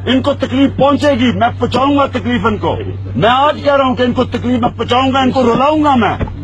इनको तकलीफ पहुंचेगी, मैं पहुंचाऊंगा तकलीफ इनको। मैं आज कह रहा हूं कि इनको तकलीफ मैं पहुंचाऊंगा, इनको रुलाऊंगा मैं।